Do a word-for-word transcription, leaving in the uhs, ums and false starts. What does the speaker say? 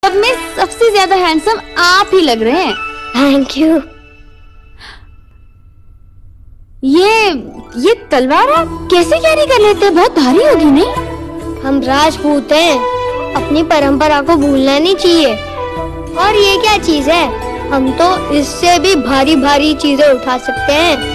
सब में सबसे ज्यादा हैंडसम आप ही लग रहे हैं। Thank you. ये ये तलवार आप कैसे कैरी कर लेते हैं? बहुत भारी होगी नहीं? हम राजपूत हैं, अपनी परंपरा को भूलना नहीं चाहिए। और ये क्या चीज है? हम तो इससे भी भारी भारी चीजें उठा सकते हैं।